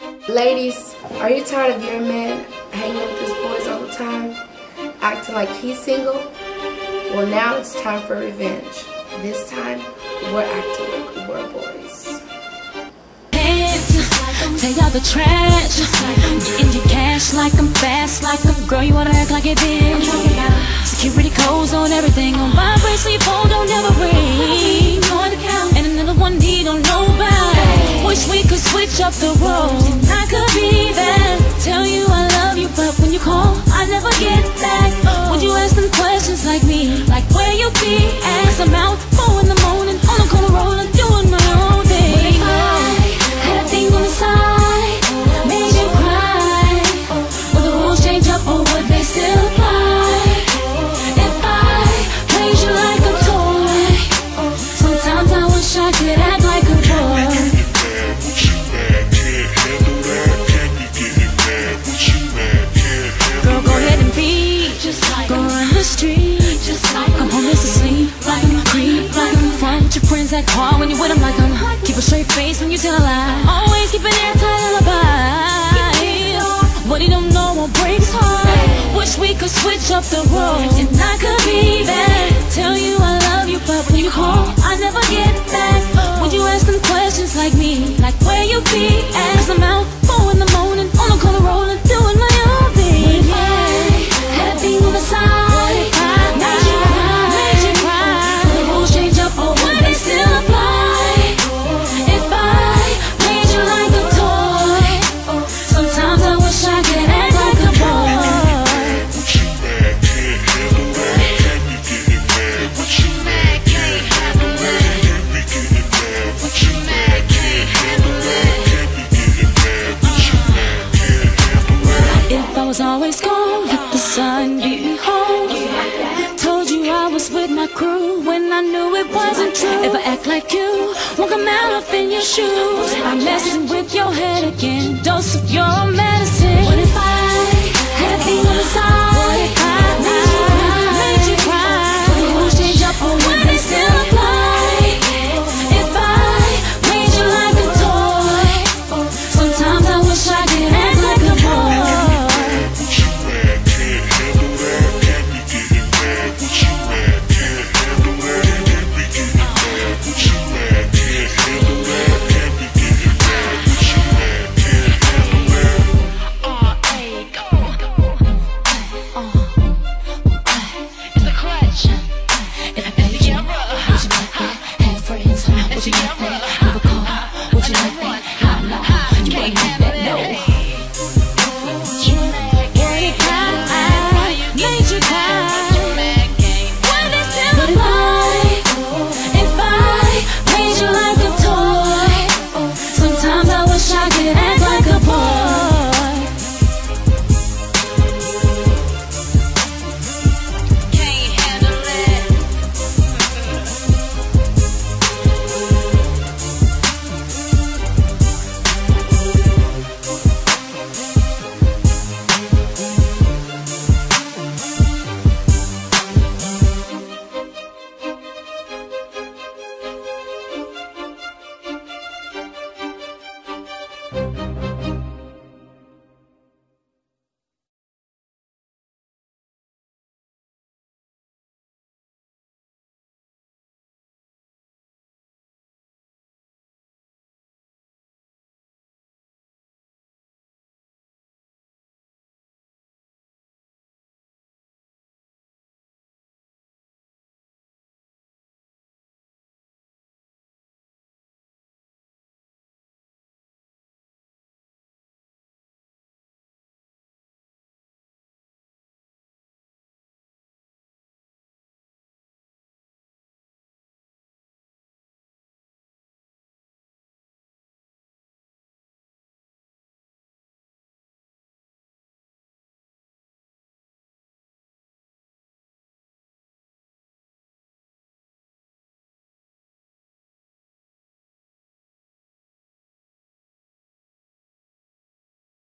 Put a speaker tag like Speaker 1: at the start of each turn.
Speaker 1: Ladies, are you tired of your man hanging with his boys all the time, acting like he's single? Well, now it's time for revenge. This time, we're acting like we're boys.
Speaker 2: Take out the trash, getting your cash like I'm fast, like I'm girl, you wanna act like it did. Security codes on everything, on vibrate, so your phone don't ever ring. And another one he don't know about. Wish we could switch up the roles, and I could be there. Tell you I love you, but when you call, I never get back. Would you ask them questions like me, like where you be? As I'm out 4 in the morning, on the corner rolling, doing my own thing. Had a thing on the side, made you cry. Will the rules change up or would they still apply? If I played you like a toy, sometimes I wish I could act like a boy. Girl, go ahead and be, go run the street. I'm homeless asleep, like I'm a creep, like I'm front with your friends that call when you with them, like I'm keep a straight face when you tell a lie. Always keep an airtight alibi. What he don't know won't break his heart. Wish we could switch up the roles, and I could be there. Tell you I love you, but when you call, I never get back. Would you ask them questions like me, like where you be? As I'm out 4 in the morning, on the corner rolling, doing my own thing. Had a thing on the side. Always gone, let the sun beat home. Told you I was with my crew when I knew it wasn't true. If I act like you, won't come out up in your shoes. I'm messing with your head again, dose of your medicine. What if I had a thing on the side? What if I made you cry? Would the rules change up or would they still apply? If I made you like a toy, sometimes I wish I could act like a boy. Made you cry.